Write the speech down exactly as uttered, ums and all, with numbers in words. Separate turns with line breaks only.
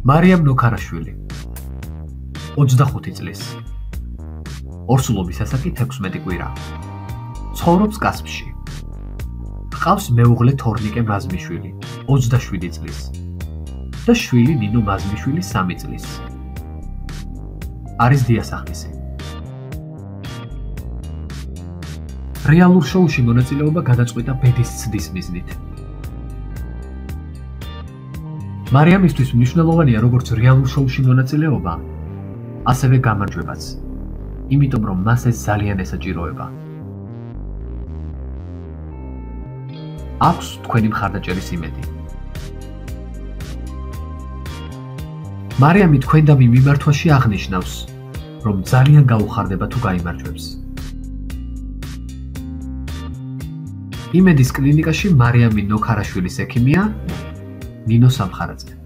მარიამ ნოქარაშვილი ოცდახუთი წლის ორსულობის ასაკი თექვსმეტი კვირა ცხოვრობს კასპში ჰყავს მეუღლე თორნიკე მაზმიშვილი ოცდაშვიდი წლის და შვილი ნინო მაზმიშვილი სამი წლის არის დიასახლისი რეალურ შოუში მონაწილეობა გადაწყვიტა ბედის ცდის მიზნით მარიამისთვის მნიშვნელოვანია როგორც რეალურ შოუში მონაწილეობა, ასევე გამარჯვებაც, იმიტომ რომ მას ეს ძალიან ესაჭიროება. აქვს თქვენი მხარდაჭერის იმედი. მარიამი თქვენდამი მიმართვაში აღნიშნავს, რომ ძალიან გაუხარდება თუ გაიმარჯვებს. იმედის კლინიკაში მარიამი ნოქარაშვილის ექიმია ნინო სამხარაძე.